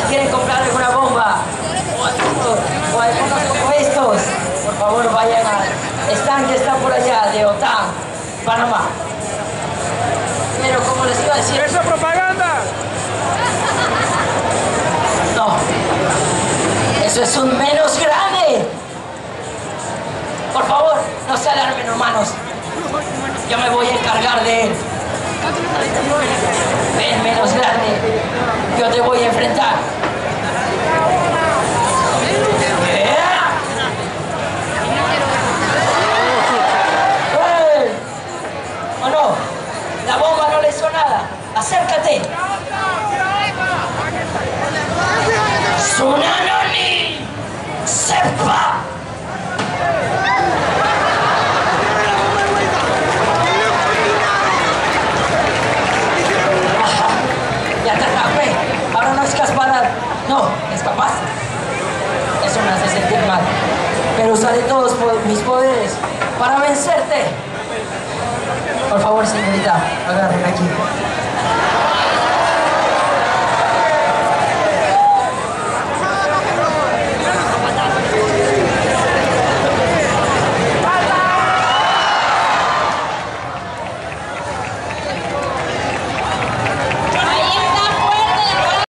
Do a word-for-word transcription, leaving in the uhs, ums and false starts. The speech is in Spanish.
quieren comprar alguna bomba o algunos, o algunos como estos, por favor vayan al stand que está por allá de OTAN, Panamá. Pero como les iba a decir... ¡Esa propaganda! No, eso es un menos grande. Por favor, no se alarmen, hermanos. Yo me voy a encargar de él. Ven, menos grande. Yo te voy a enfrentar. ¿Eh? ¡Eh! ¿O no? La bomba no le hizo nada. Acércate. ¡Tsunami!